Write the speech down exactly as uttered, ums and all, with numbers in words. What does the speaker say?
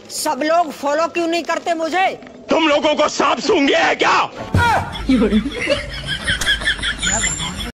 सब लोग फॉलो क्यों नहीं करते मुझे? तुम लोगों को सांप सूंघ गया है क्या?